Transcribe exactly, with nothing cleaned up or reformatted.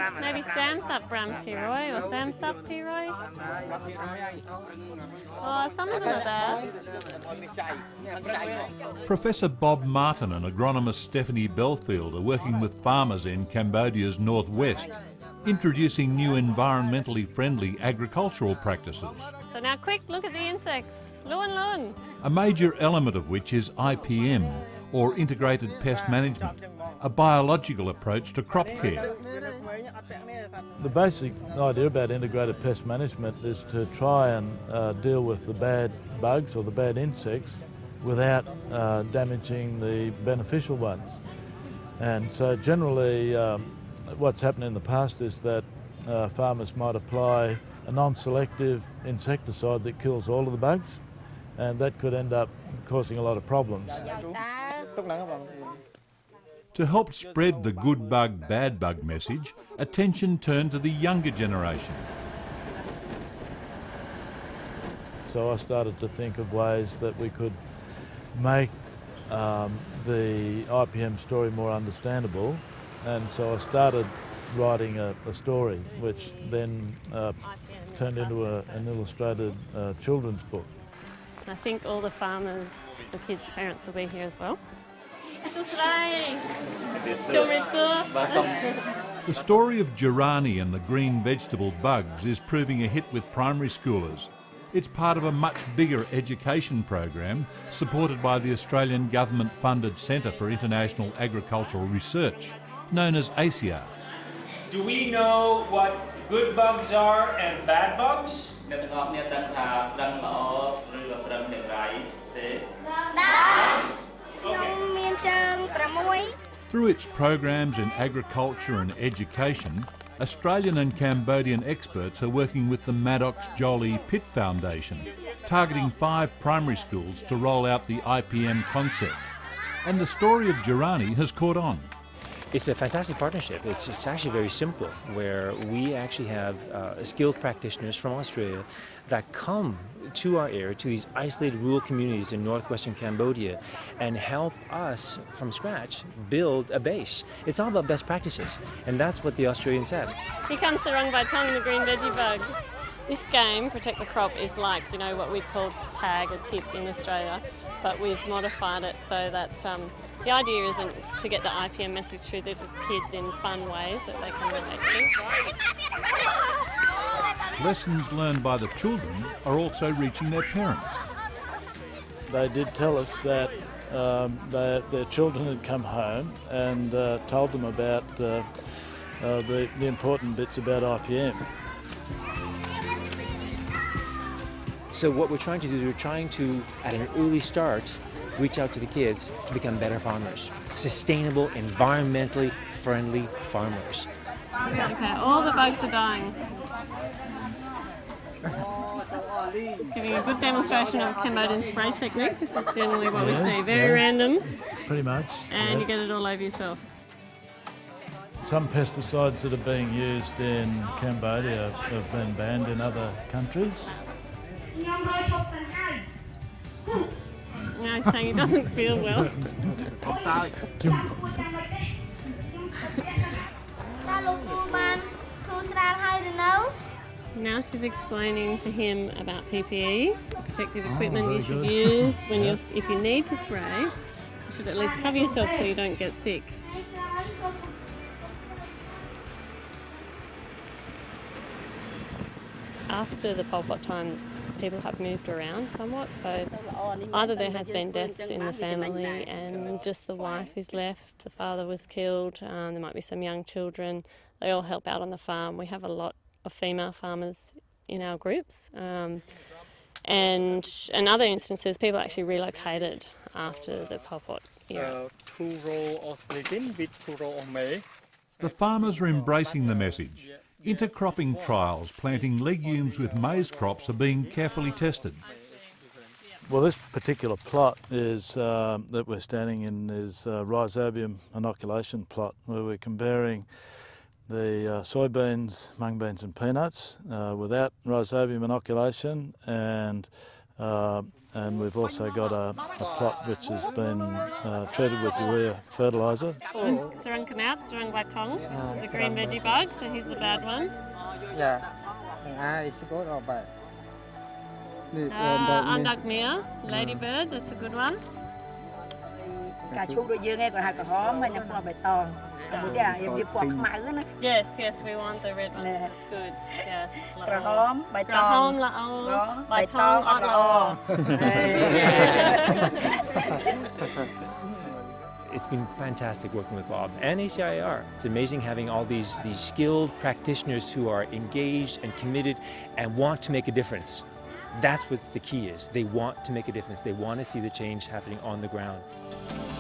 maybe Samsup Bram-Piroi or Samsup Piroi. Oh, something like that. Professor Bob Martin and agronomist Stephanie Belfield are working with farmers in Cambodia's northwest, introducing new environmentally friendly agricultural practices. So now quick, look at the insects. Luan Luan. A major element of which is I P M, or Integrated Pest Management, a biological approach to crop care. The basic idea about integrated pest management is to try and uh, deal with the bad bugs or the bad insects without uh, damaging the beneficial ones. And so generally um, what's happened in the past is that uh, farmers might apply a non-selective insecticide that kills all of the bugs, and that could end up causing a lot of problems. To help spread the good bug, bad bug message, attention turned to the younger generation. So I started to think of ways that we could make um, the I P M story more understandable, and so I started writing a, a story which then uh, turned into a, an illustrated uh, children's book. I think all the farmers, the kids' parents will be here as well. The story of Jorani and the green vegetable bugs is proving a hit with primary schoolers. It's part of a much bigger education program supported by the Australian government-funded Centre for International Agricultural Research, known as A C R. Do we know what good bugs are and bad bugs? Through its programs in agriculture and education, Australian and Cambodian experts are working with the Maddox Jolie Pitt Foundation, targeting five primary schools to roll out the I P M concept. And the story of Jorani has caught on. It's a fantastic partnership. It's, it's actually very simple, where we actually have uh, skilled practitioners from Australia that come to our area, to these isolated rural communities in northwestern Cambodia, and help us from scratch build a base. It's all about best practices, and that's what the Australians said. Here comes the Rung Bai Tong and the green veggie bug. This game, Protect the Crop, is like, you know, what we'd call tag or tip in Australia, but we've modified it so that um, the idea isn't to get the I P M message through the kids in fun ways that they can relate to. Lessons learned by the children are also reaching their parents. They did tell us that um, they, their children had come home and uh, told them about uh, uh, the, the important bits about I P M. So what we're trying to do is we're trying to, at an early start, reach out to the kids to become better farmers. Sustainable, environmentally friendly farmers. Okay, all the bugs are dying. Giving a good demonstration of Cambodian spray technique. This is generally what yes, we see. Very yes. random. Pretty much. And yeah. you get it all over yourself. Some pesticides that are being used in Cambodia have been banned in other countries. Now he's saying he doesn't feel well. Now she's explaining to him about P P E, protective equipment oh, you should good. use when yeah. you're, if you need to spray. You should at least cover yourself so you don't get sick. After the Pol Pot time, people have moved around somewhat, so either there has been deaths in the family and just the wife is left, the father was killed, um, there might be some young children, they all help out on the farm. We have a lot of female farmers in our groups, um, and in other instances people actually relocated after the Pol Pot era. The farmers are embracing the message. Intercropping trials planting legumes with maize crops are being carefully tested. Well, this particular plot is uh, that we're standing in is a rhizobium inoculation plot, where we're comparing the uh, soybeans, mung beans and peanuts uh, without rhizobium inoculation and uh, and we've also got a, a plot which has been uh, treated with urea fertiliser. Sarang Kanat, Sarang Batong, the green veggie bug, so he's the bad one. Yeah, is good or bad? Uh, Andak Mia, ladybird, that's a good one. Yes, yes, we want the red ones. That's good. Yes. Krahom, Baitong. Krahom, Lao, Baitong, Lao. It's been fantastic working with Bob and A C I A R. It's amazing having all these, these skilled practitioners who are engaged and committed and want to make a difference. That's what the key is. They want to make a difference. They want to see the change happening on the ground.